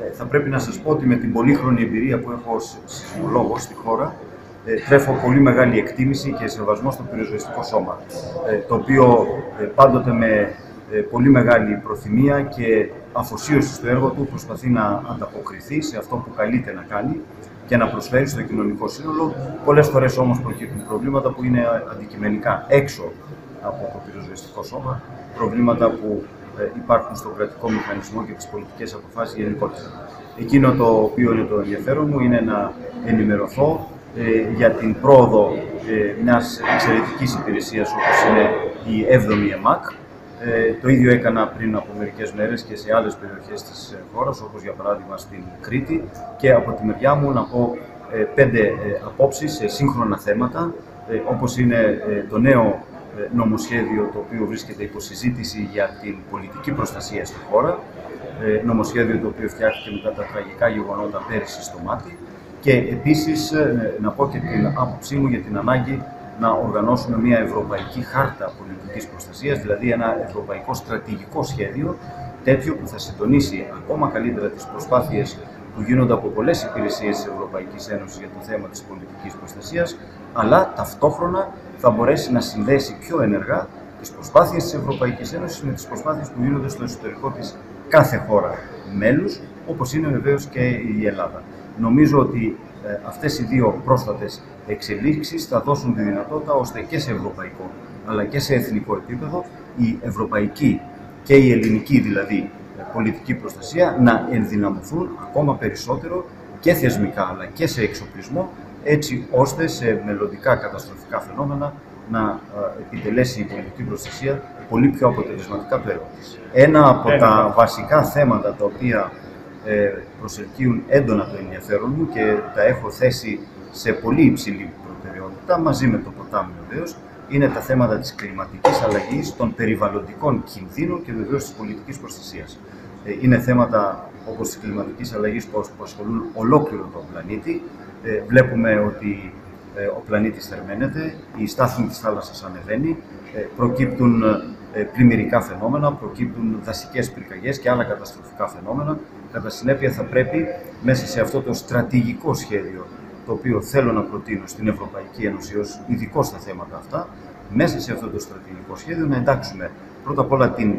Θα πρέπει να σας πω ότι με την πολύχρονη εμπειρία που έχω ως σεισμολόγος στη χώρα, τρέφω πολύ μεγάλη εκτίμηση και σεβασμό στο πυροσβεστικό σώμα, το οποίο πάντοτε με πολύ μεγάλη προθυμία και αφοσίωση στο έργο του προσπαθεί να ανταποκριθεί σε αυτό που καλείται να κάνει και να προσφέρει στο κοινωνικό σύνολο. Πολλές φορές όμως προκύπτουν προβλήματα που είναι αντικειμενικά έξω από το πυροσβεστικό σώμα, προβλήματα που υπάρχουν στον κρατικό μηχανισμό και τις πολιτικές αποφάσεις γενικότερα. Εκείνο το οποίο είναι το ενδιαφέρον μου είναι να ενημερωθώ για την πρόοδο μιας εξαιρετικής υπηρεσίας όπως είναι η 7η ΕΜΑΚ. Το ίδιο έκανα πριν από μερικές μέρες και σε άλλες περιοχές της χώρας, όπως για παράδειγμα στην Κρήτη, και από τη μεριά μου να πω 5 απόψεις σε σύγχρονα θέματα, όπως είναι το νέο νομοσχέδιο το οποίο βρίσκεται υπό συζήτηση για την πολιτική προστασία στη χώρα, νομοσχέδιο το οποίο φτιάχτηκε μετά τα τραγικά γεγονότα πέρυσι στο Μάτι, και επίσης να πω και την άποψή μου για την ανάγκη να οργανώσουμε μια ευρωπαϊκή χάρτα πολιτικής προστασίας, δηλαδή ένα ευρωπαϊκό στρατηγικό σχέδιο, τέτοιο που θα συντονίσει ακόμα καλύτερα τις προσπάθειες που γίνονται από πολλές υπηρεσίες της Ευρωπαϊκής Ένωσης για το θέμα της πολιτικής προστασίας, αλλά ταυτόχρονα θα μπορέσει να συνδέσει πιο ενεργά τις προσπάθειες της Ευρωπαϊκής Ένωσης με τις προσπάθειες που γίνονται στο εσωτερικό της κάθε χώρα μέλους, όπως είναι βεβαίως και η Ελλάδα. Νομίζω ότι αυτές οι δύο πρόσφατες εξελίξεις θα δώσουν τη δυνατότητα ώστε και σε ευρωπαϊκό αλλά και σε εθνικό επίπεδο η ευρωπαϊκή και η ελληνική δηλαδή πολιτική προστασία να ενδυναμωθούν ακόμα περισσότερο και θεσμικά αλλά και σε εξοπλισμό, έτσι ώστε σε μελλοντικά καταστροφικά φαινόμενα να επιτελέσει η πολιτική προστασία πολύ πιο αποτελεσματικά το έργο της. Ένα από τα βασικά θέματα τα οποία προσελκύουν έντονα το ενδιαφέρον μου και τα έχω θέσει σε πολύ υψηλή προτεραιότητα, μαζί με το ποτάμι βεβαίως, είναι τα θέματα της κλιματικής αλλαγής, των περιβαλλοντικών κινδύνων και βεβαίως της πολιτικής προστασίας. Είναι θέματα όπως της κλιματικής αλλαγής που ασχολούν ολόκληρο τον πλανήτη. Βλέπουμε ότι ο πλανήτης θερμαίνεται, η στάθμη της θάλασσας ανεβαίνει, προκύπτουν πλημμυρικά φαινόμενα, προκύπτουν δασικές πυρκαγιές και άλλα καταστροφικά φαινόμενα. Κατά συνέπεια θα πρέπει μέσα σε αυτό το στρατηγικό σχέδιο, το οποίο θέλω να προτείνω στην Ευρωπαϊκή Ένωση ως ειδικό στα θέματα αυτά, μέσα σε αυτό το στρατηγικό σχέδιο να εντάξουμε πρώτα απ' όλα την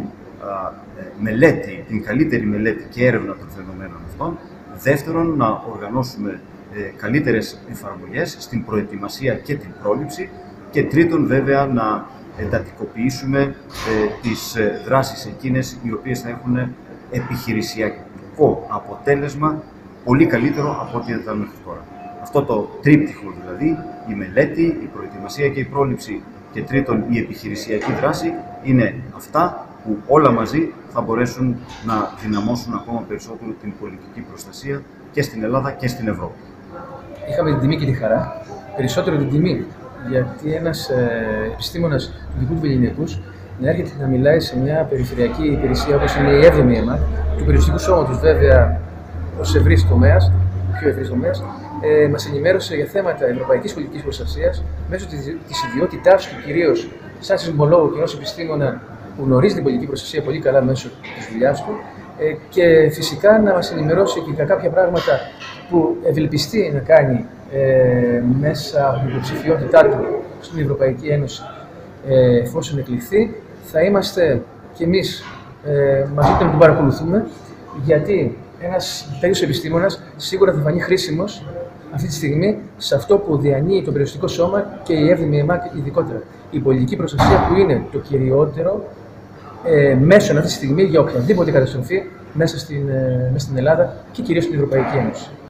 μελέτη, την καλύτερη μελέτη και έρευνα των φαινομένων αυτών. Δεύτερον, να οργανώσουμε καλύτερες εφαρμογές στην προετοιμασία και την πρόληψη. Και τρίτον, βέβαια, να εντατικοποιήσουμε τις δράσεις εκείνες οι οποίες θα έχουν επιχειρησιακό αποτέλεσμα πολύ καλύτερο από ό,τι ήταν μέχρι τώρα. Αυτό το τρίπτυχο δηλαδή, η μελέτη, η προετοιμασία και η πρόληψη, και τρίτον η επιχειρησιακή δράση, είναι αυτά που όλα μαζί θα μπορέσουν να δυναμώσουν ακόμα περισσότερο την πολιτική προστασία και στην Ελλάδα και στην Ευρώπη. Είχαμε την τιμή και τη χαρά, περισσότερο την τιμή, γιατί ένας επιστήμονας του δικού του Βεληνικούς να έρχεται να μιλάει σε μια περιφερειακή υπηρεσία όπως είναι η 7η ΕΜΑΚ, του περιοριστικού σώματος βέβαια ως ευρύς τομέας, πιο ευρύς τομέας, μας ενημέρωσε για θέματα ευρωπαϊκής πολιτικής προστασίας μέσω της ιδιότητάς του κυρίως σαν σεισμολόγο και ως επιστήμονα που γνωρίζει την πολιτική προστασία πολύ καλά μέσω της δουλειάς του, και φυσικά να μας ενημερώσει και για κάποια πράγματα που ευελπιστεί να κάνει μέσα από την υποψηφιότητά του στην Ευρωπαϊκή Ένωση εφόσον εκλειχθεί. Θα είμαστε κι εμείς μαζί του να τον παρακολουθούμε, γιατί ένας τέτοιος επιστήμονας σίγουρα θα φανεί χρήσιμος αυτή τη στιγμή σε αυτό που διανύει το περιοριστικό σώμα και η 7η ΕΜΑΚ ειδικότερα. Η πολιτική προστασία που είναι το κυριότερο μέσον αυτή τη στιγμή για οποιαδήποτε καταστροφή μέσα στην Ελλάδα και κυρίως στην Ευρωπαϊκή Ένωση.